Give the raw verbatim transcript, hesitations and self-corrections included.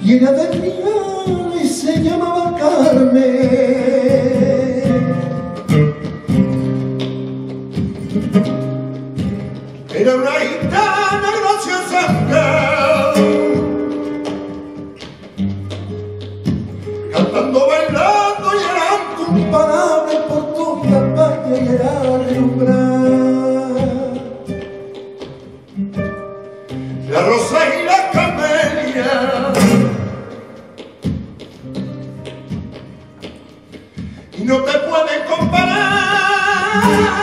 llena de rial y se llamaba Carmen. Era una gitana graciosa, cantando, bailando y eran comparables por toda España y era relumbrar. La rosa y la camelia y no te pueden comparar.